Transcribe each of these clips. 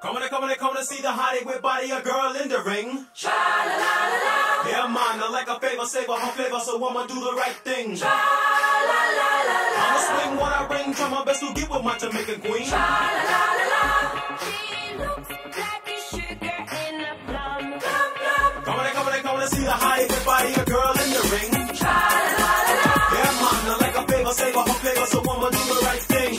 Come to see the hottie with body, a girl in the ring. Cha-la-la-la-la. Yeah, man, I like a favor, savor her flavor, so I'ma do the right thing. Cha-la-la-la-la. I'ma swing what I bring, try my best to get with my Jamaican queen. Cha-la-la-la-la. She looks like a sugar in a plum. Come to see the hottie with body, a girl in the ring. Cha-la-la-la-la. Yeah, man, I like a favor, savor her flavor, so I'ma do the right thing.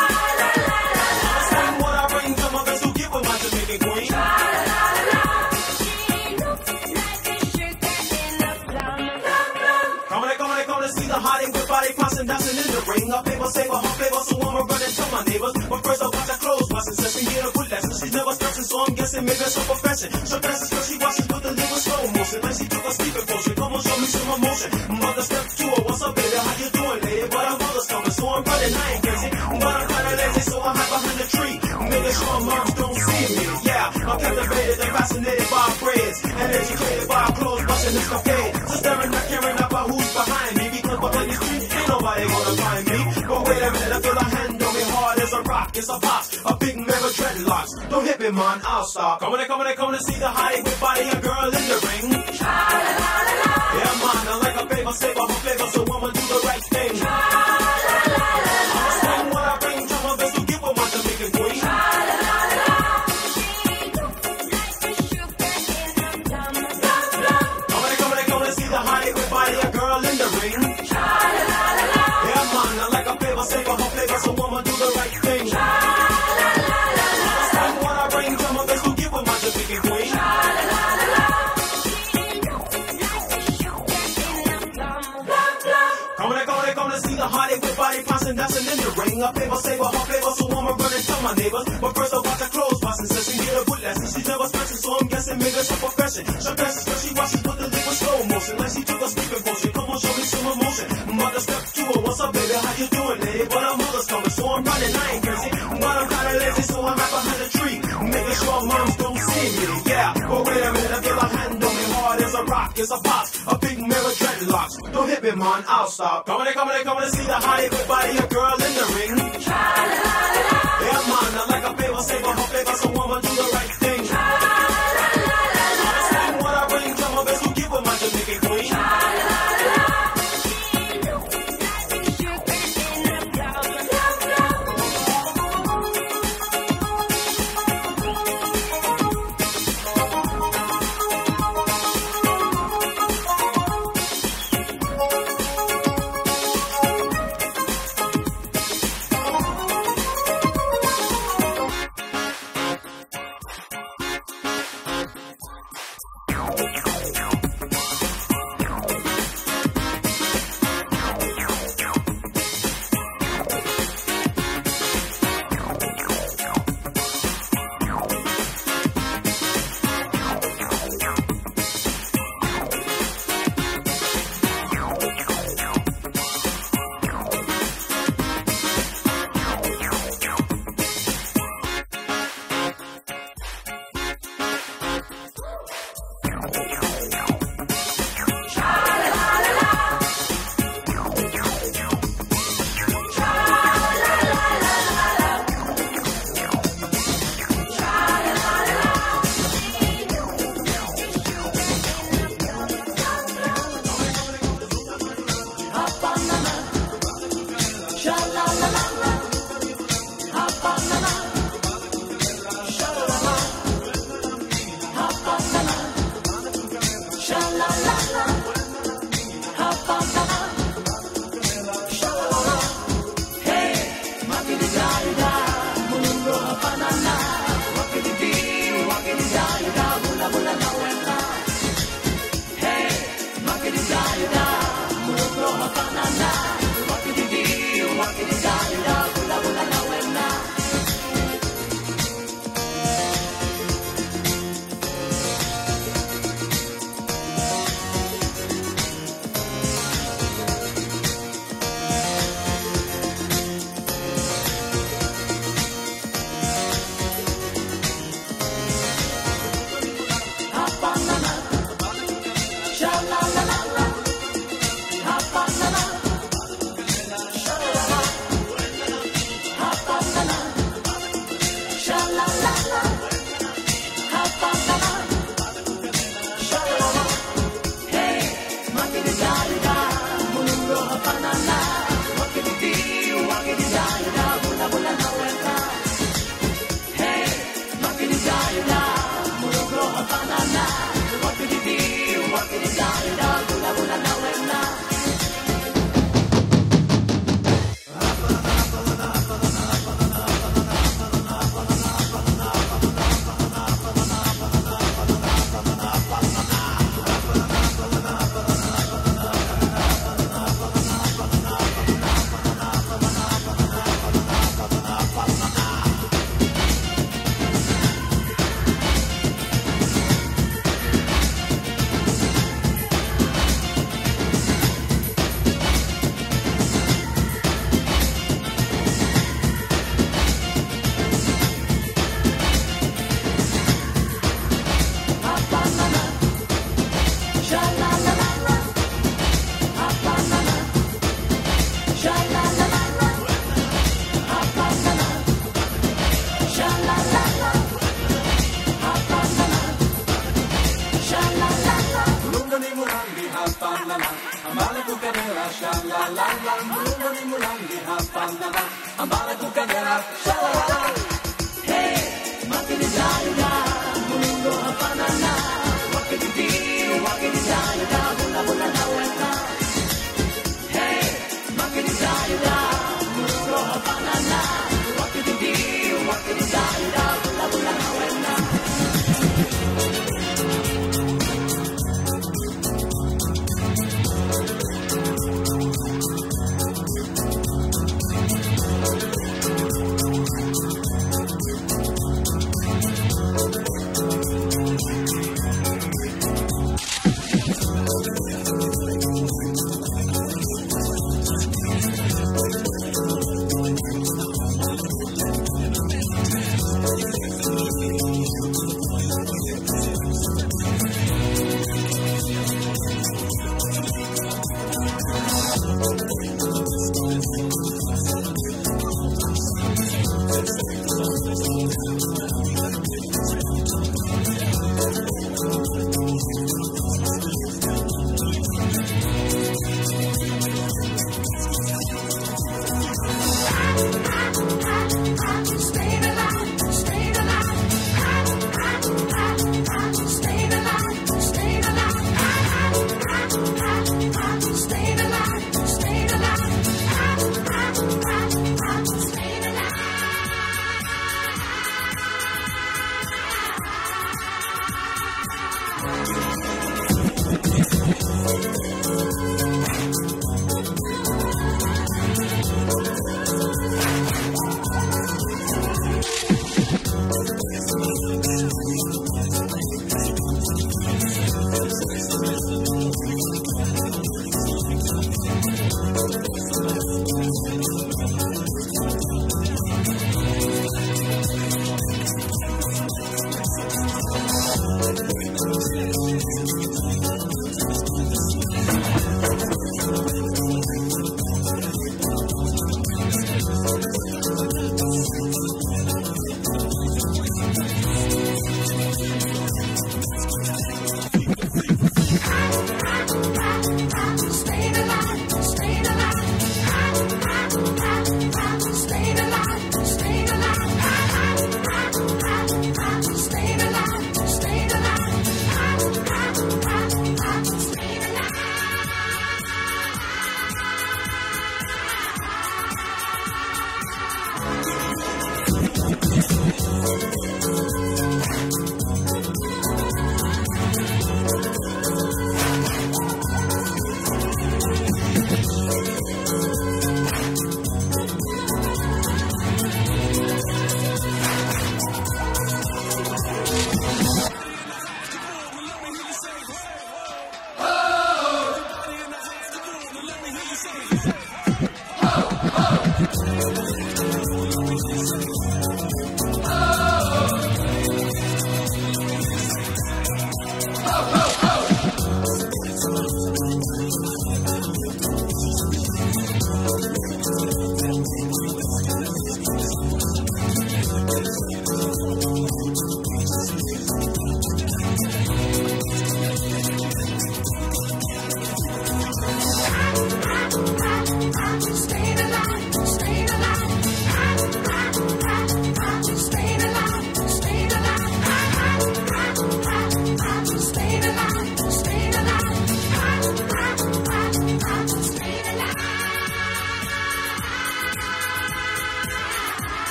Dancing in the ring, a paper saver, her flavor, so I'ma run and tell my neighbors. But first I watch her clothes, washing, says she get a good lesson. She's never stressing, so I'm guessing maybe it's her profession. So dances cause she washes with a little slow motion, like she took a sleeping potion. Come on, show me some emotion. Mother step to her, what's up, baby? How you doing, lady? But her mother's coming, so I'm running, I ain't crazy. But I'm kinda lazy, so I hide behind the tree, making sure moms don't see me. Yeah, I'm captivated and fascinated by our braids, and educated by our clothes, washing this cafe. So staring, not caring about who's behind me, because behind the street ain't nobody gonna find me. But wait a minute, I feel a hand on me hard as a rock. It's a box, a big mega dreadlocks. Don't hit me, man, I'll stop. Come to see the hottie with body, a girl in the ring. Cha-la-la-la-la. Yeah, man, I like a favor, savor her flavor, so I'ma do the right thing. Cha-la-la-la-la. I'ma swing what I bring, try my best to get with my Jamaican queen. Cha-la-la-la-la. She looks like a sugar in a plum. Come to see the hottie with body, a girl in the ring. Cha-la-la-la-la. Yeah, man, I like a favor, savor her flavor, so I'ma do the right thing. Cha-la-la-la-la. I'ma swing what I bring, try my best to get with my Jamaican queen. Cha-la-la-la-la. Come to see the hottie with body, passing, dancing in the ring. A favor, savor her flavor, so I'ma run and tell my neighbors. But first I watch her clothes, washing, says she get a good lesson. She's never stressing, so I'm guessing maybe it's her profession. So dances cause she washes with a little slow motion, like she took a sleeping potion. Come on, show me some emotion. Mother step to her, what's up, baby? How you doing, lady? But her mother's coming, so I'm running, I ain't crazy. But I'm kinda lazy, so I'm right behind the tree, making sure moms don't see me. Yeah, but wait a minute, I feel a hand on me hard as a rock. It's a box, a big mirror dreadlocks. Don't hit me, man, I'll stop. Come to see the hottie with body, a girl in the ring. Cha-la-la-la-la. Yeah, man, I like a favor, savor her flavor, so I'ma do the right thing. Cha-la-la-la-la. I'ma swing what I bring, try my best to get with my Jamaican queen. Cha-la-la-la-la. She looks like a sugar in a plum.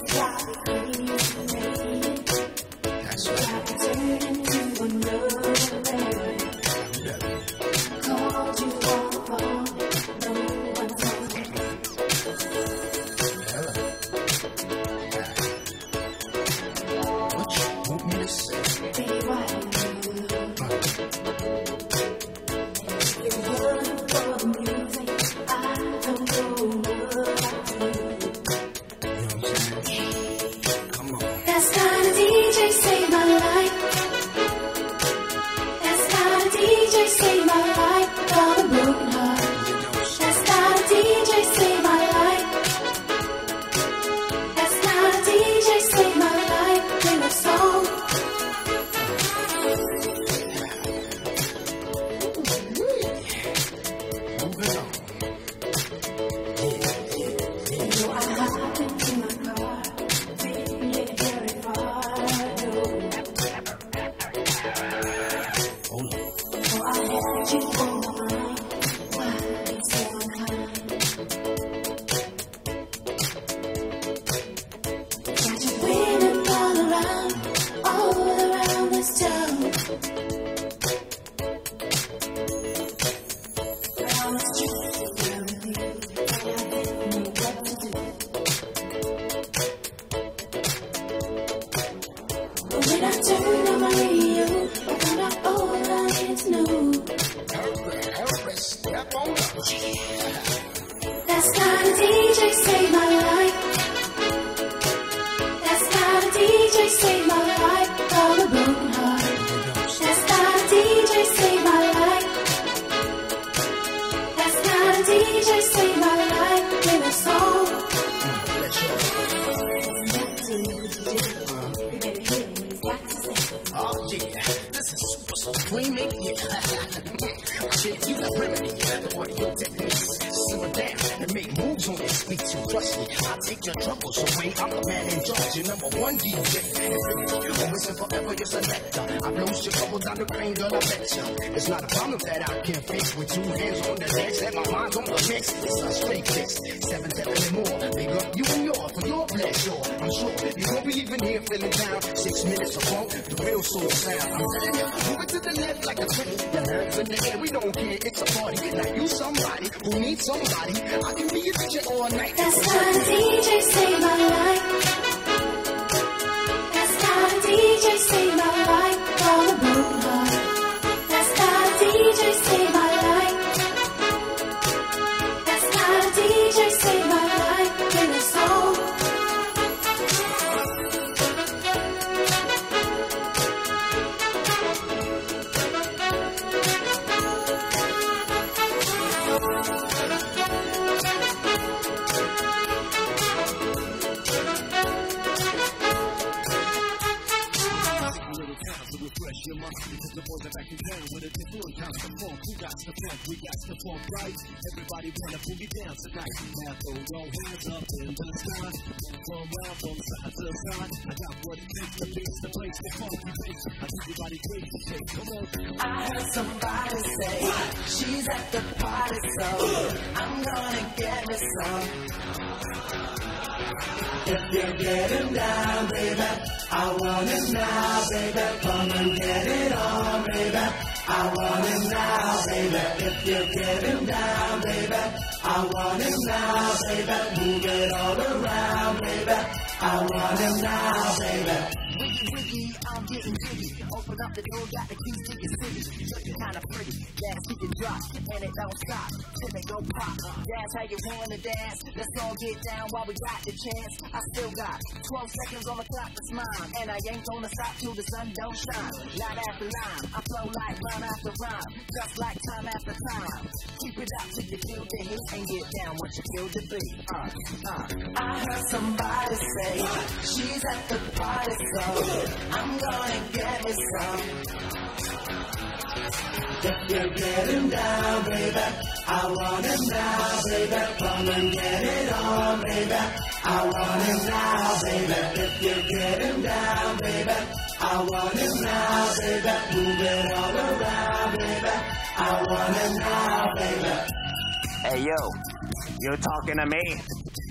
Hey, yo, you talking to me?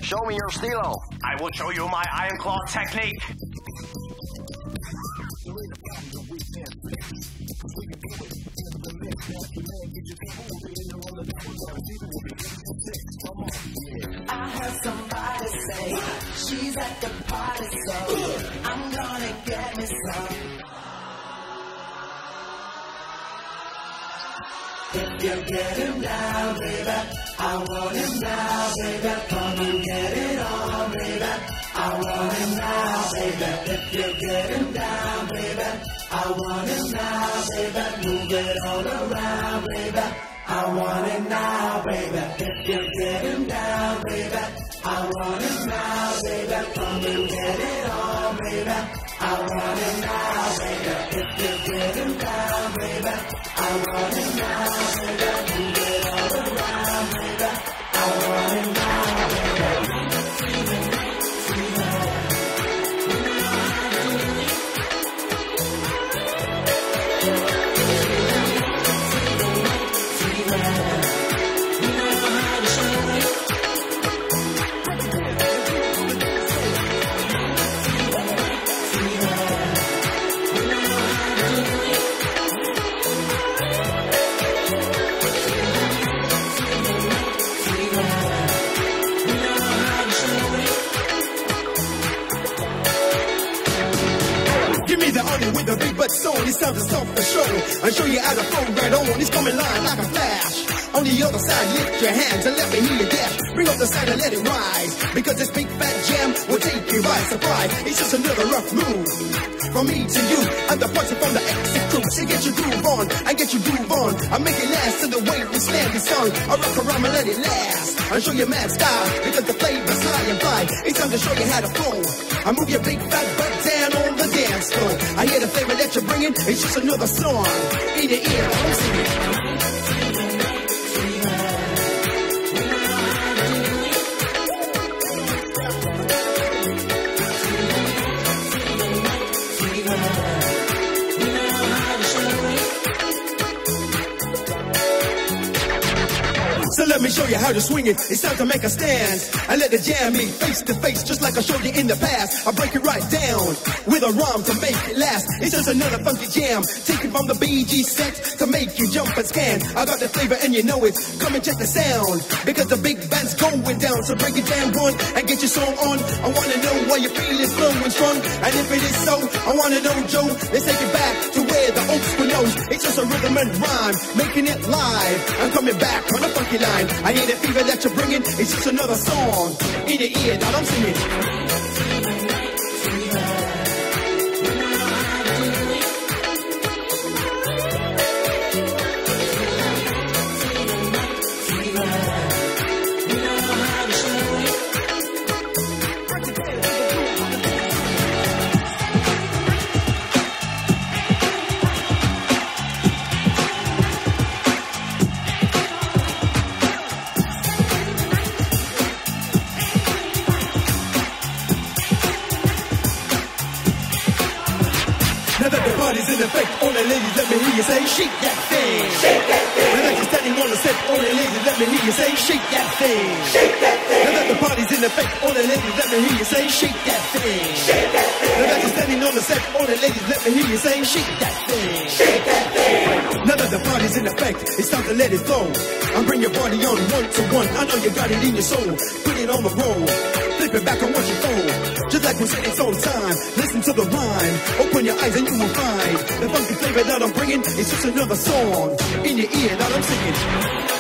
Show me your stilo. I will show you my iron claw technique. I heard somebody say she's at the party, so I'm gonna get me some. If you get him down, baby, I want him now, baby. Come and get it on, baby. I want him now, baby. If you get him down, baby, I want him now, baby. Move it all around, baby. I want it now, baby. If you get him down, baby, I want him now, baby. Come and get it on, baby. I want it now, baby. If you get him down, baby, I want it now, baby. Move it all around, baby. I want it now, baby. With the big butt song, it's time to start the show and show you how to flow right on. It's coming live like a flash. On the other side, lift your hands and let me hear you dash. Bring up the sound and let it rise, because this big fat jam will take you by surprise. It's just another rough move from me to you, and the punch from the exit crew. So get your groove on, I get your groove on. I make it last to the way we slam this song. I rock around and let it last. I show you mad style, because the flavor's high and fly. It's time to show you how to flow. I move your big fat butt down on the dance floor. I hear the flavor that you're bringing. It's just another song in your ear. I'm singing. So let me show you how to swing it. It's time to make a stand and let the jam meet face to face, just like I showed you in the past. I break it right down with a rhyme to make it last. It's just another funky jam, taken from the BG set to make you jump and scan. I got the flavor and you know it. Come and check the sound, because the big band's going down. So break it down one and get your song on. I wanna know why you feel it flowing strong, and if it is so, I wanna know, Joe. Let's take it back to where the oaks were knows. It's just a rhythm and rhyme, making it live. I'm coming back on a funky line. I hear the fever that you're bringing. It's just another song in your ear that I'm singing. Now that the party's in effect, all the ladies, let me hear you say, shake that thing. Shake that thing. Now that you're standing on the set, all the ladies, let me hear you say, shake that thing. Shake that thing. Now that the party's in effect, all the ladies, let me hear you say, shake that thing. Shake that thing. Now that you're standing on the set, all the ladies, let me hear you say, shake that thing. Shake that thing. Now that the party's in effect, it's time to let it flow. And bring your body on one to one. I know you got it in your soul. Put it on the roll. Flip it back and watch it fold. Just like we said, it's on time. Listen to the rhyme. Open your eyes and you will find the funky flavor that I'm bringing. It's just another song in your ear that I'm singing.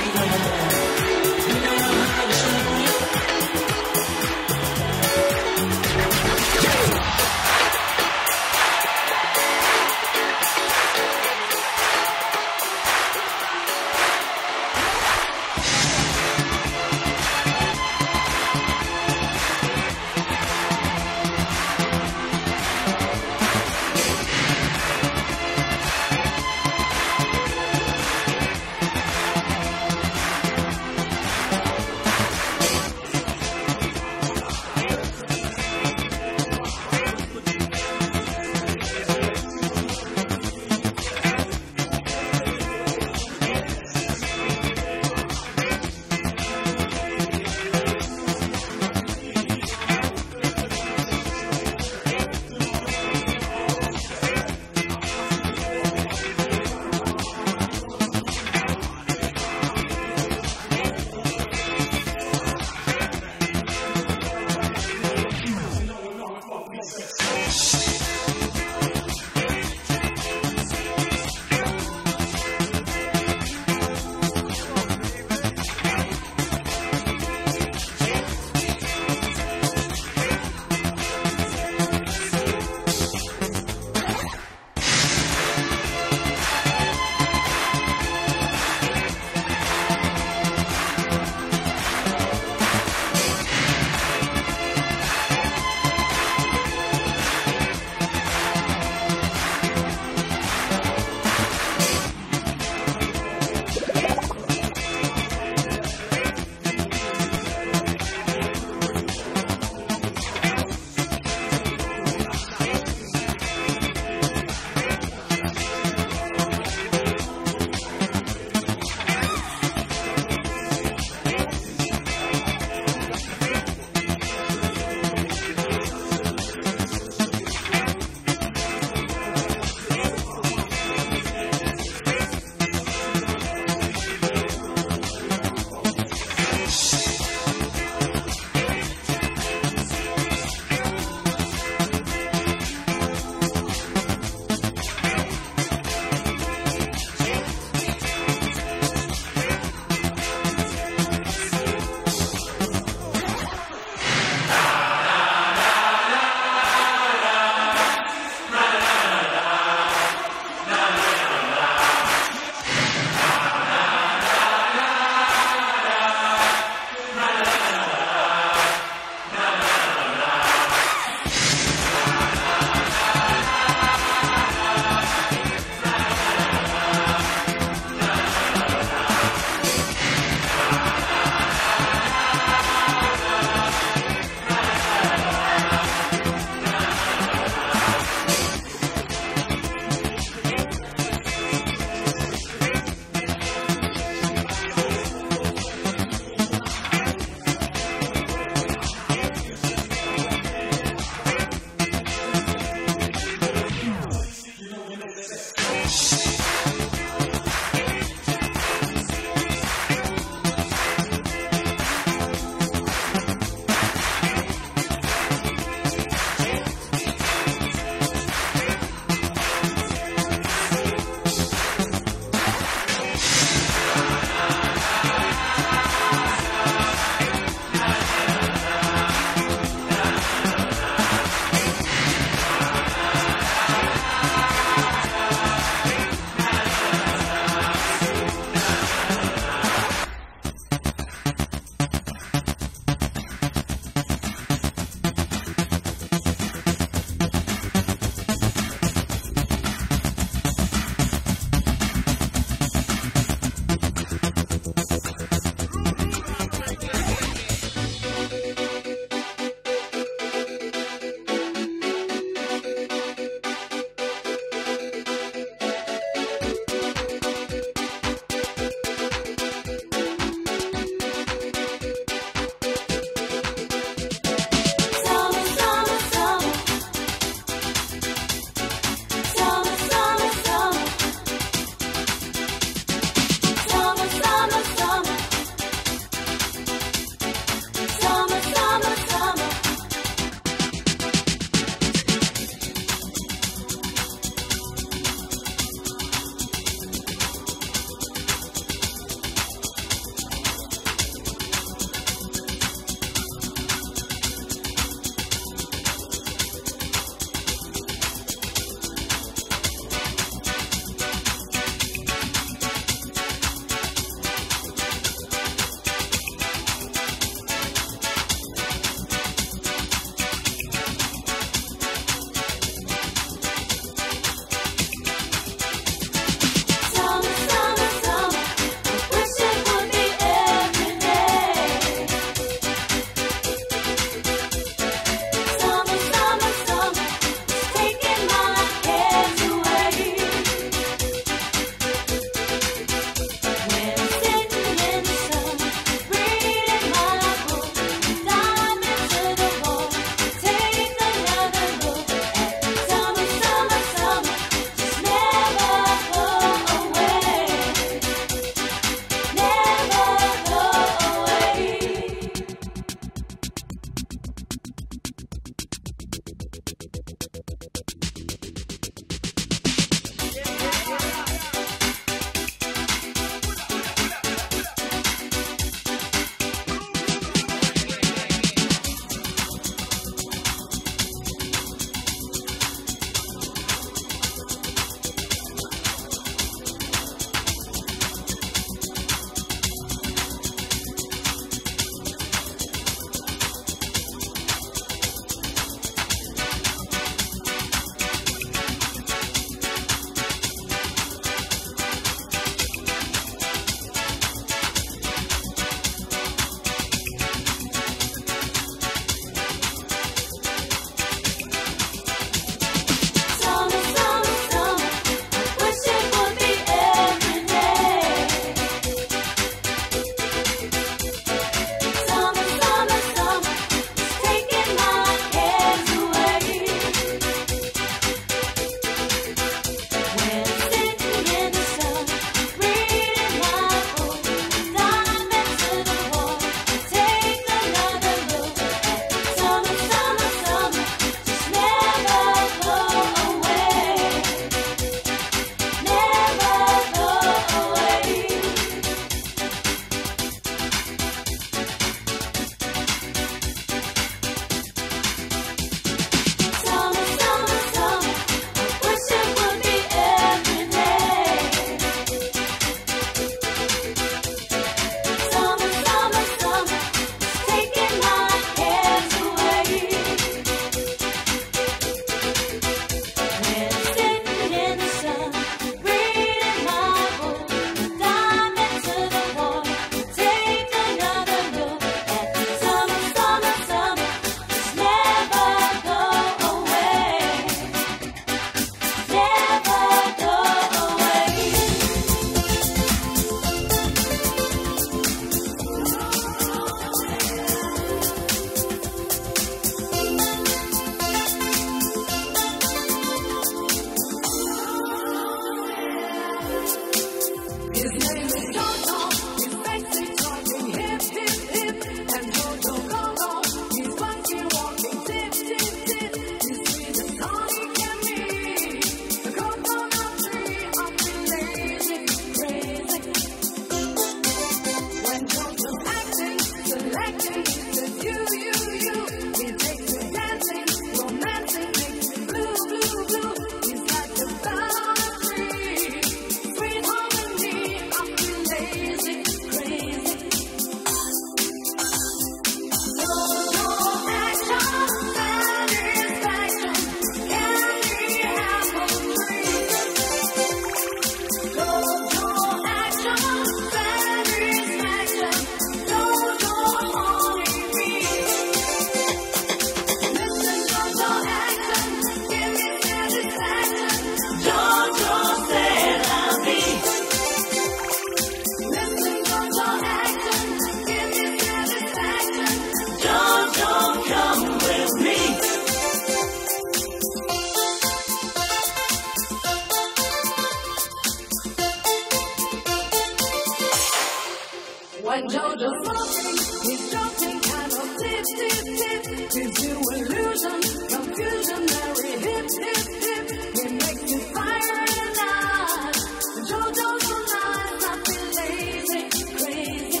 When Jojo's walking, he's dropping kind of tip, tip, tip. Gives you illusion, confusion, very hip, hip, hip. He makes you fire and nice. Jojo's so nice, I feel lazy, crazy.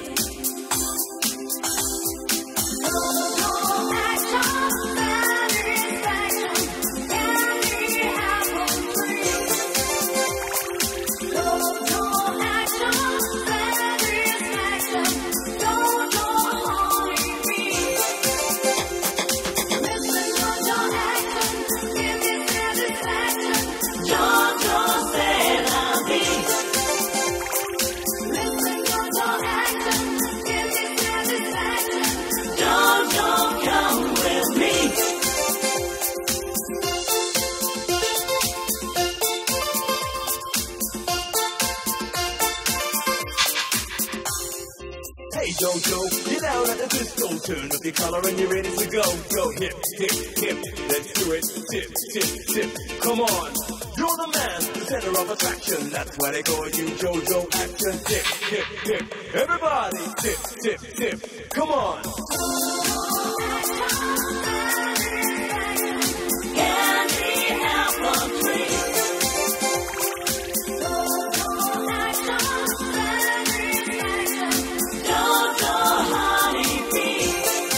Jojo action, satisfaction, candy apple tree. Jojo action, satisfaction, Jojo honey bee. Listen, Jojo action, give me satisfaction, Jojo said I'll be. Listen, Jojo action, give me satisfaction, Jojo come with me. Hey Jojo, get out at the disco, turn up your collar and you're ready to go. Go hip, hip, hip, let's do it. Tip, tip, tip, come on. You're the man, the center of attraction. That's why they call you Jojo Action. Tip, tip, tip, everybody. Tip, tip, tip, come on. Candy apple tree. Jojo honey bee.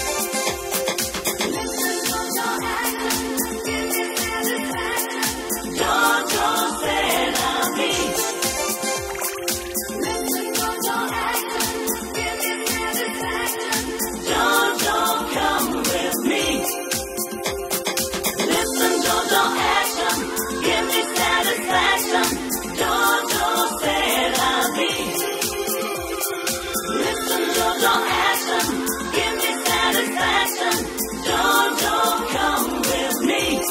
Listen, Jojo action, give me satisfaction, Jojo said I'll be. Listen, Jojo action, give me satisfaction, Jojo come with me. Listen, Jojo action, give me satisfaction, Jojo said I'll be. Listen, Jojo action, give me satisfaction, Jojo come with me.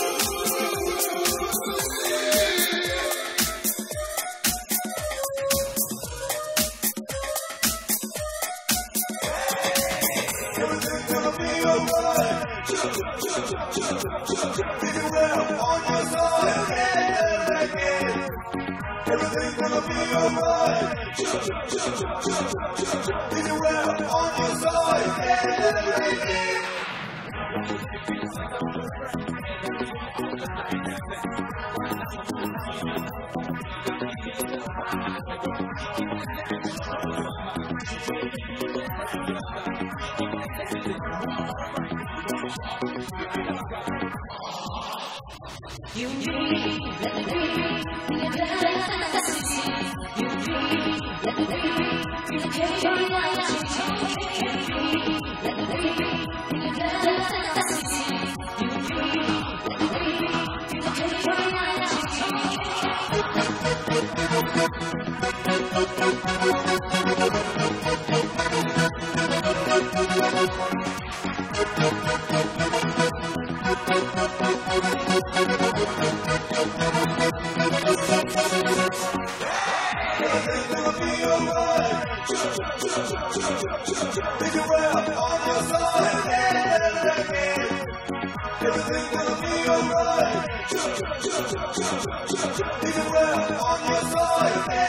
You need, let me be in your fantasy. You need, let me be in your curiosity. You need, let me be in your fantasy. You need, let me be in your curiosity. Everything's gonna be alright. Big around on your side. Everything's gonna be alright. Big around on your side.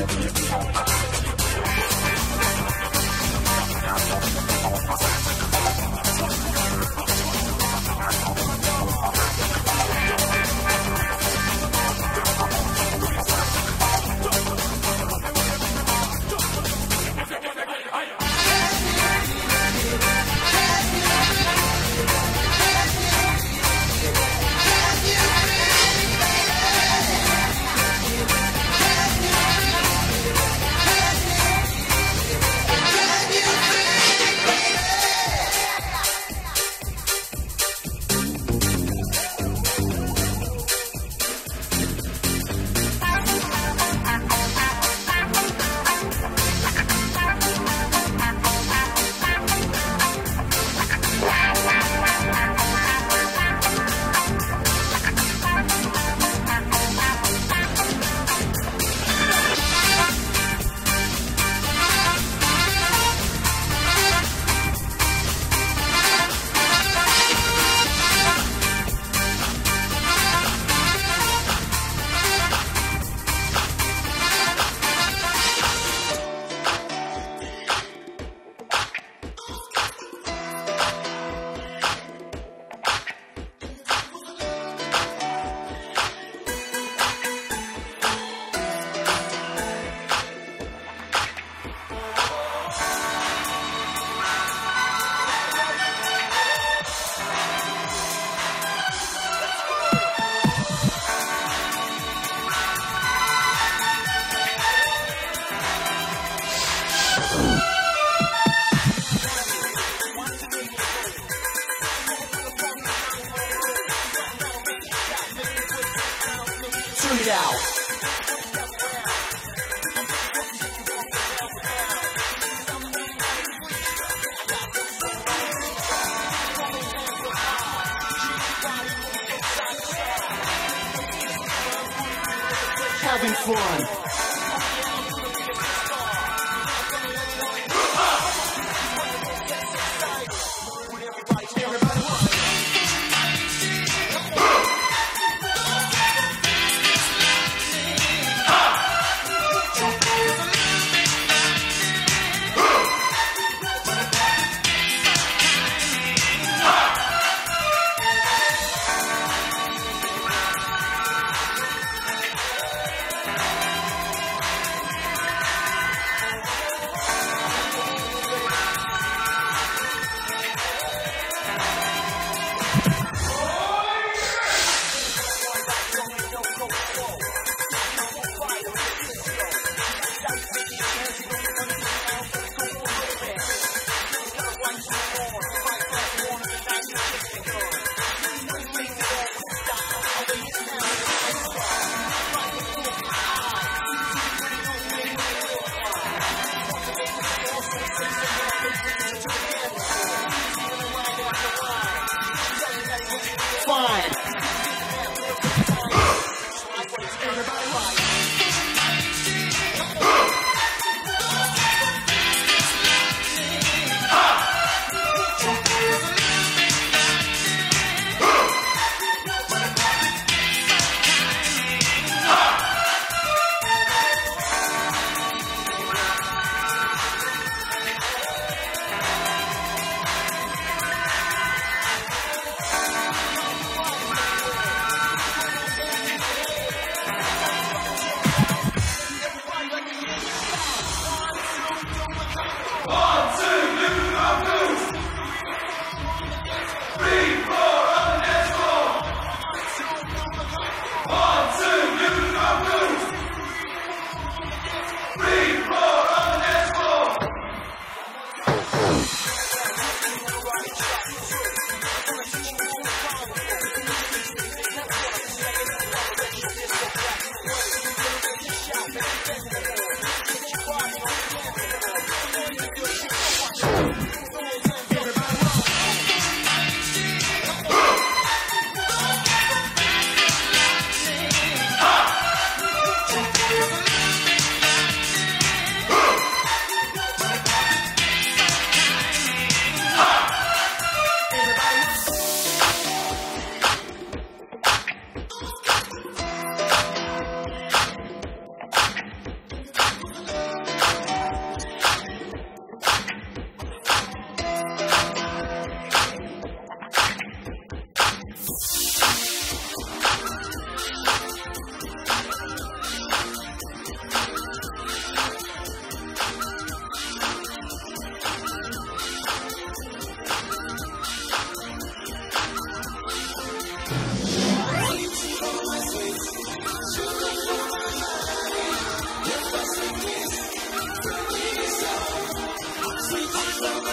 Having fun.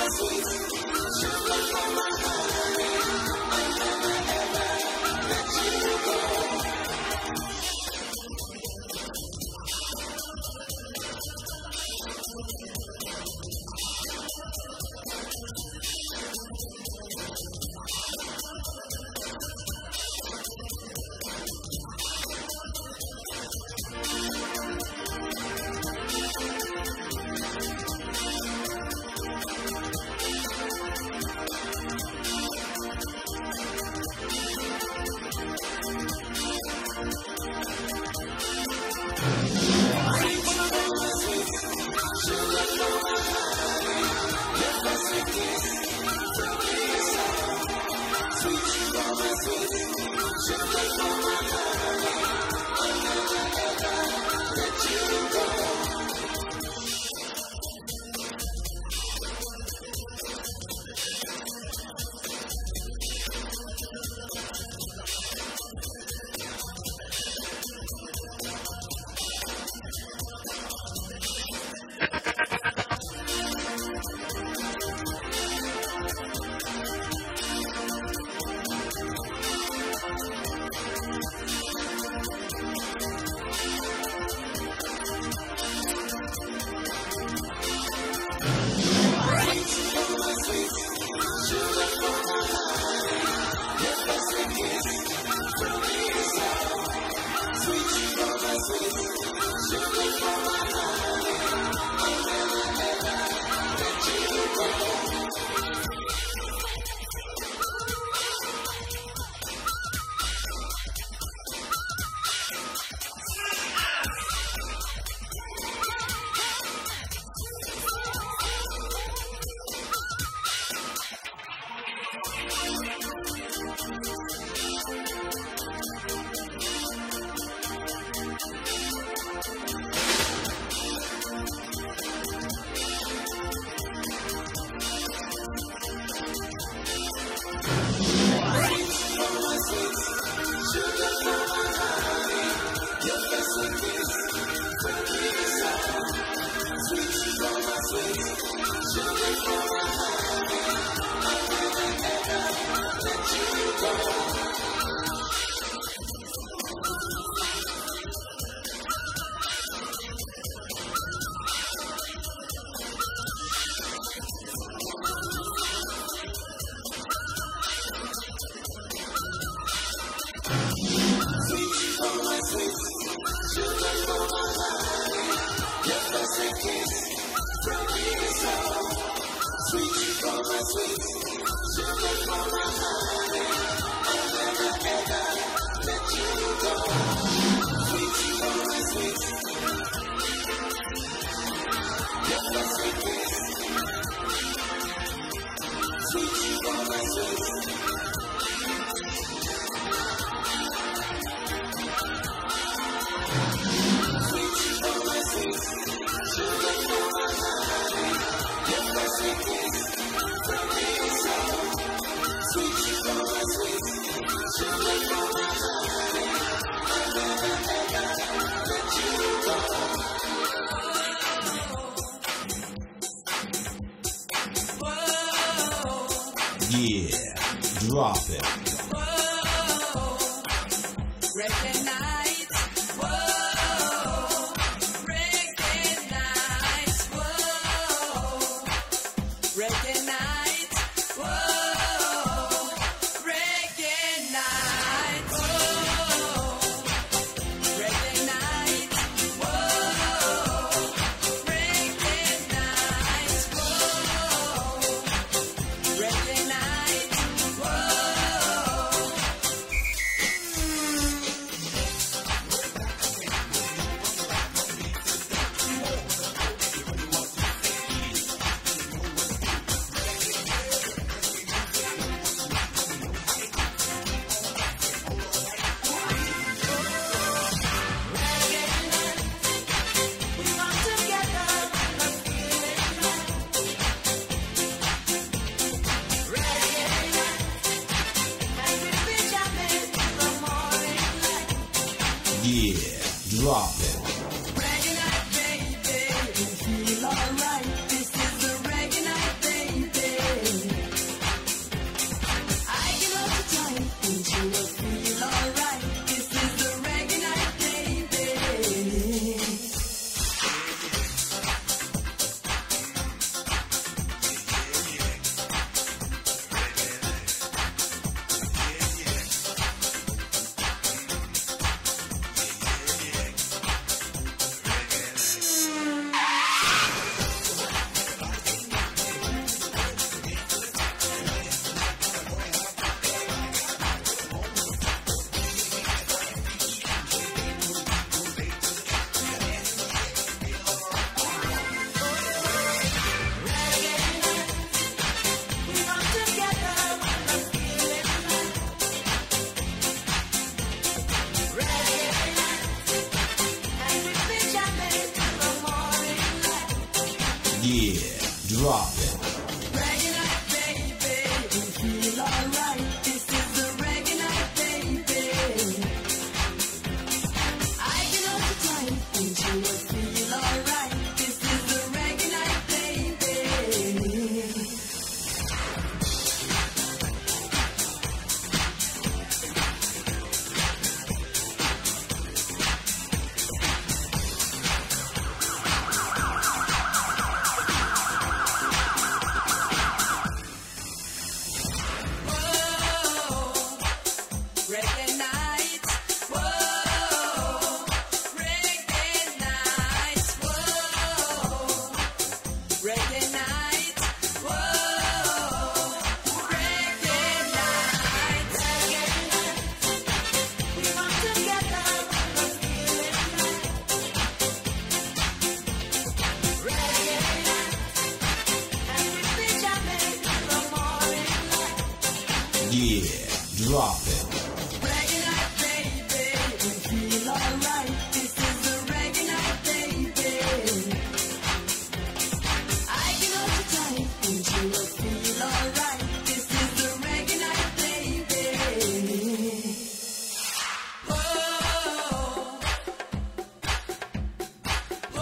Yeah, drop it. Reggae night, whoa. Reggae night, whoa. Reggae night, whoa. Reggae night, whoa. Reggae night, whoa. Reggae night, whoa. Reggae night, whoa. Yeah, drop it. Reggae night, baby, we feel alright. This is the reggae night, baby. I can hold you tight, and you will feel alright. This is the reggae night, baby. Reggae night, whoa. Reggae night, whoa. Reggae night, whoa. Reggae night, we want to get down, let's feel it night. Reggae night, and we be jamming the morning light. Yeah, drop it. Reggae night, baby, we feel alright. This is the reggae night, baby. I can hold you tight, and you will feel alright. This is the reggae night, baby. Whoa, whoa,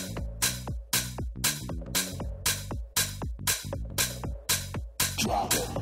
Drop it.